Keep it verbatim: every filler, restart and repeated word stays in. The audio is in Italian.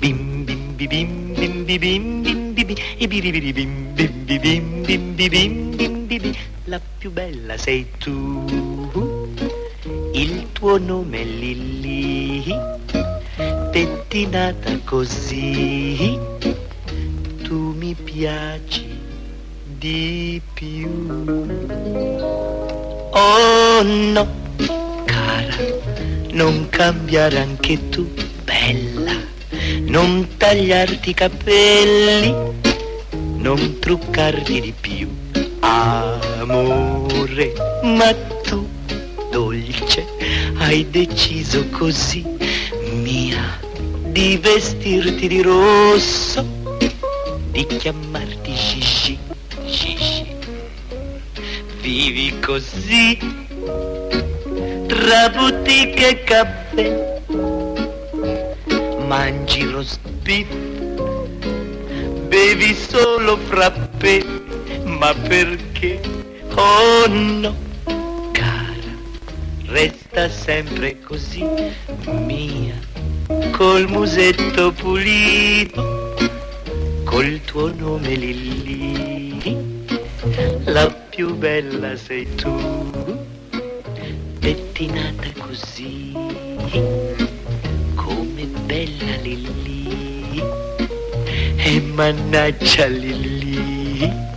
bim bim bi bim bim bi bim bim bi bi e biribiri bim bim bi bim bim bi bim bim bi bi. La più bella sei tu, il tuo nome è Lilli, pettinata così, tu mi piaci di più. Oh no, cara, non cambiare anche tu, bella, non tagliarti i capelli, non truccarti di più, amore, ma tu, dolce, hai deciso così, mia, di vestirti di rosso, di chiamarti Gigi, Gigi. Vivi così, tra boutique e caffè, mangi roast beef, bevi solo frappè, ma perché? Oh no, cara, resta sempre così, mia, col musetto pulito, col tuo nome Lilli, la più bella sei tu, pettinata così, come bella Lilli, e mannaggia Lilli.